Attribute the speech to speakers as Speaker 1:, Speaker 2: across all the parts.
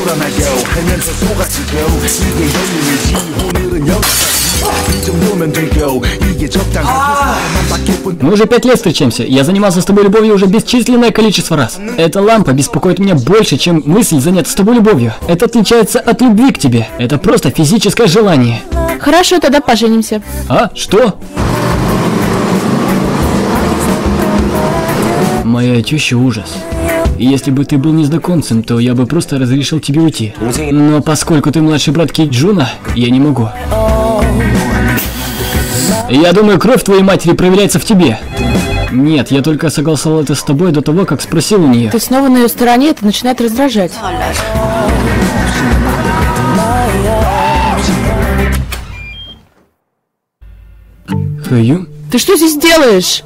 Speaker 1: Мы уже 5 лет встречаемся. Я занимался с тобой любовью уже бесчисленное количество раз. Эта лампа беспокоит меня больше, чем мысль заняться с тобой любовью. Это отличается от любви к тебе. Это просто физическое желание.
Speaker 2: Хорошо, тогда поженимся.
Speaker 1: А? Что? Моя теща ужас. Если бы ты был незнакомцем, то я бы просто разрешил тебе уйти. Но поскольку ты младший брат Кейджуна, я не могу. Я думаю, кровь твоей матери проверяется в тебе. Нет, я только согласовал это с тобой до того, как спросил у нее.
Speaker 2: Ты снова на ее стороне, это начинает раздражать.
Speaker 1: Хаю?
Speaker 2: Ты что здесь делаешь?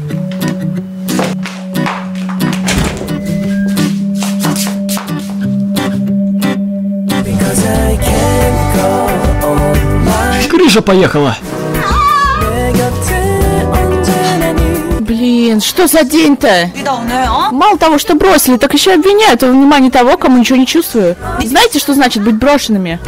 Speaker 1: Крыша поехала!
Speaker 2: Блин, что за день-то? Мало того, что бросили, так еще обвиняют во внимании того, кому ничего не чувствую. Знаете, что значит быть брошенными?